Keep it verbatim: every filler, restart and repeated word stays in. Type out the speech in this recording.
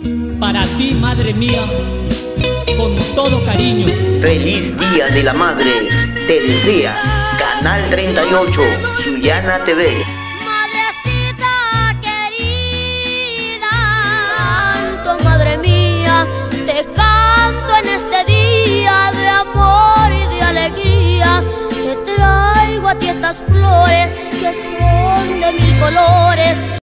Para ti, madre mía, con todo cariño. Feliz Día de la Madre, te desea Canal treinta y ocho, Sullana T V. Madrecita querida, canto, madre mía, te canto en este día de amor y de alegría. Te traigo a ti estas flores que son de mil colores.